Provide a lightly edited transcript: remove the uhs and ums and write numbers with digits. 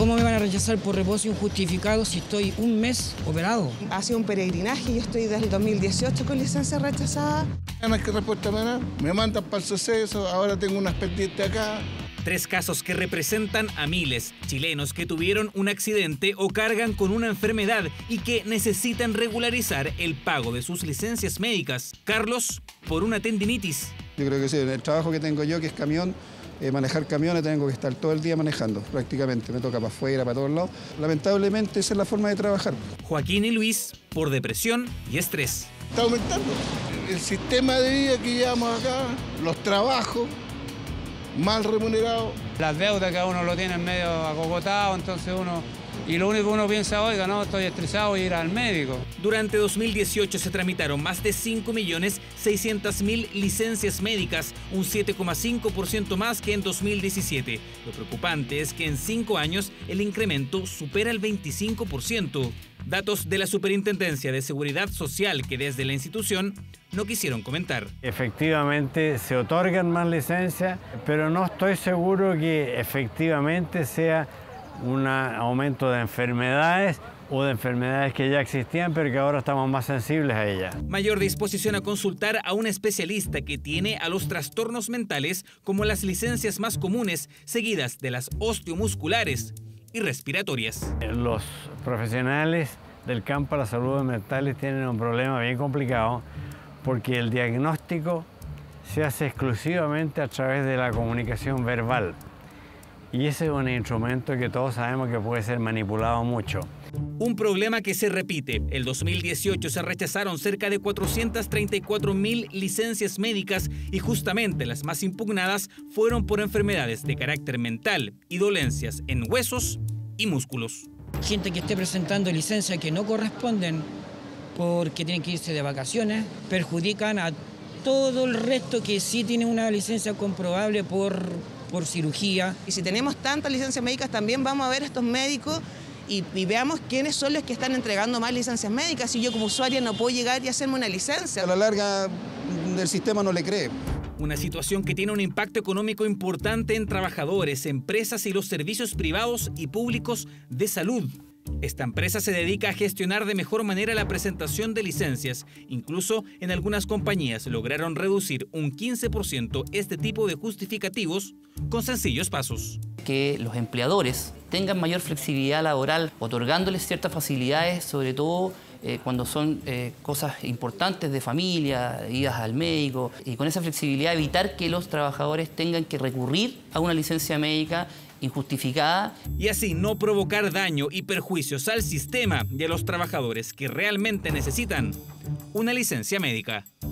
¿Cómo me van a rechazar por reposo injustificado si estoy un mes operado? Ha sido un peregrinaje, yo estoy desde el 2018 con licencia rechazada. No hay que respuesta me dan, me mandan para el suceso, ahora tengo unas pendientes acá. 3 casos que representan a miles, chilenos que tuvieron un accidente o cargan con una enfermedad y que necesitan regularizar el pago de sus licencias médicas. Carlos, por una tendinitis. Yo creo que sí, en el trabajo que tengo yo, que es camión, manejar camiones, tengo que estar todo el día manejando, prácticamente. Me toca para afuera, para todos lados. Lamentablemente esa es la forma de trabajar. Joaquín y Luis, por depresión y estrés. Está aumentando el sistema de vida que llevamos acá, los trabajos mal remunerados. Las deudas que a uno lo tienen medio acogotado, entonces y lo único que uno piensa, oiga, no, estoy estresado, y ir al médico. Durante 2018 se tramitaron más de 5.600.000 licencias médicas, un 7,5% más que en 2017. Lo preocupante es que en 5 años el incremento supera el 25%. Datos de la Superintendencia de Seguridad Social que desde la institución no quisieron comentar. Efectivamente se otorgan más licencias, pero no estoy seguro que efectivamente sea un aumento de enfermedades o de enfermedades que ya existían, pero que ahora estamos más sensibles a ellas. Mayor disposición a consultar a un especialista que tiene a los trastornos mentales como las licencias más comunes, seguidas de las osteomusculares y respiratorias. Los profesionales del campo de la salud mental tienen un problema bien complicado porque el diagnóstico se hace exclusivamente a través de la comunicación verbal. Y ese es un instrumento que todos sabemos que puede ser manipulado mucho. Un problema que se repite. El 2018 se rechazaron cerca de 434.000 licencias médicas y justamente las más impugnadas fueron por enfermedades de carácter mental y dolencias en huesos y músculos. Gente que esté presentando licencias que no corresponden porque tienen que irse de vacaciones, perjudican a todo el resto que sí tiene una licencia comprobable por cirugía. Y si tenemos tantas licencias médicas, también vamos a ver a estos médicos y veamos quiénes son los que están entregando más licencias médicas. Si yo como usuaria no puedo llegar y hacerme una licencia. A la larga, el sistema no le cree. Una situación que tiene un impacto económico importante en trabajadores, empresas y los servicios privados y públicos de salud. Esta empresa se dedica a gestionar de mejor manera la presentación de licencias. Incluso en algunas compañías lograron reducir un 15% este tipo de justificativos con sencillos pasos. Que los empleadores tengan mayor flexibilidad laboral, otorgándoles ciertas facilidades, sobre todo cuando son cosas importantes de familia, idas al médico, y con esa flexibilidad evitar que los trabajadores tengan que recurrir a una licencia médica injustificada. Y así no provocar daño y perjuicios al sistema y a los trabajadores que realmente necesitan una licencia médica.